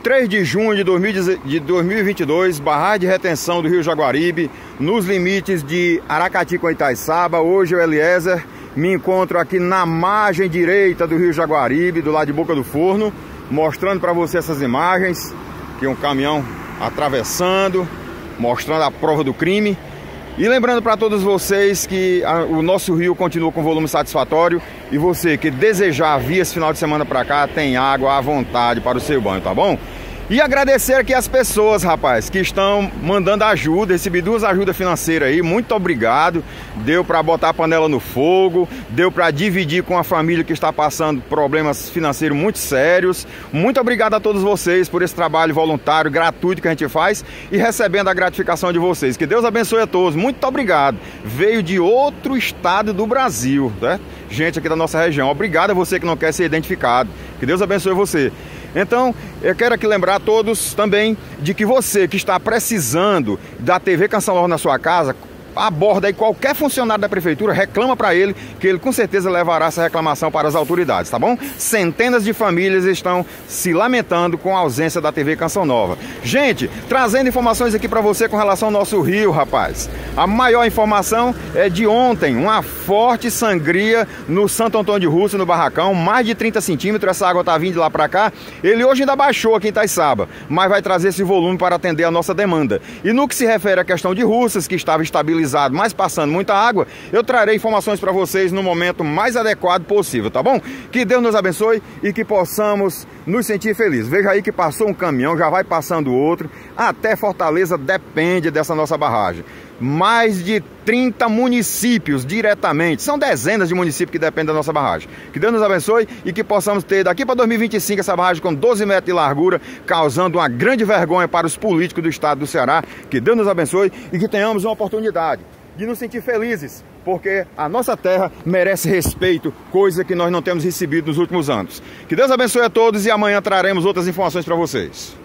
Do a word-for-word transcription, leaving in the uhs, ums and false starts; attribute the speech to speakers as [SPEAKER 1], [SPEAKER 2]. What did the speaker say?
[SPEAKER 1] três de junho de dois mil e vinte e dois, barragem de retenção do Rio Jaguaribe, nos limites de Aracati com Itaiçaba. Hoje eu, Eliezer, me encontro aqui na margem direita do Rio Jaguaribe, do lado de Boca do Forno, mostrando para você essas imagens, que um caminhão atravessando, mostrando a prova do crime. E lembrando para todos vocês que a, o nosso rio continua com volume satisfatório, e você que desejar vir esse final de semana para cá, tem água à vontade para o seu banho, tá bom? E agradecer aqui as pessoas, rapaz, que estão mandando ajuda. Recebi duas ajudas financeiras aí, muito obrigado. Deu para botar a panela no fogo, deu para dividir com a família que está passando problemas financeiros muito sérios. Muito obrigado a todos vocês por esse trabalho voluntário, gratuito que a gente faz, e recebendo a gratificação de vocês. Que Deus abençoe a todos, muito obrigado. Veio de outro estado do Brasil, né? Gente aqui da nossa região. Obrigado a você que não quer ser identificado. Que Deus abençoe você. Então, eu quero aqui lembrar a todos também de que você que está precisando da T V Canção Nova na sua casa, aborda aí qualquer funcionário da prefeitura, reclama para ele, que ele com certeza levará essa reclamação para as autoridades, tá bom? Centenas de famílias estão se lamentando com a ausência da T V Canção Nova. Gente, trazendo informações aqui para você com relação ao nosso rio, rapaz. A maior informação é de ontem, uma forte sangria no Santo Antônio de Russa, no Barracão, mais de trinta centímetros, essa água tá vindo de lá para cá. Ele hoje ainda baixou aqui em Itaiçaba, mas vai trazer esse volume para atender a nossa demanda. E no que se refere à questão de Russas, que estava estabilizado, mas passando muita água, eu trarei informações para vocês no momento mais adequado possível, tá bom? Que Deus nos abençoe e que possamos nos sentir felizes. Veja aí que passou um caminhão, já vai passando outro, até Fortaleza depende dessa nossa barragem. Mais de trinta municípios diretamente, são dezenas de municípios que dependem da nossa barragem. Que Deus nos abençoe e que possamos ter daqui para dois mil e vinte e cinco essa barragem com doze metros de largura, causando uma grande vergonha para os políticos do estado do Ceará. Que Deus nos abençoe e que tenhamos uma oportunidade de nos sentir felizes, porque a nossa terra merece respeito, coisa que nós não temos recebido nos últimos anos. Que Deus abençoe a todos e amanhã traremos outras informações para vocês.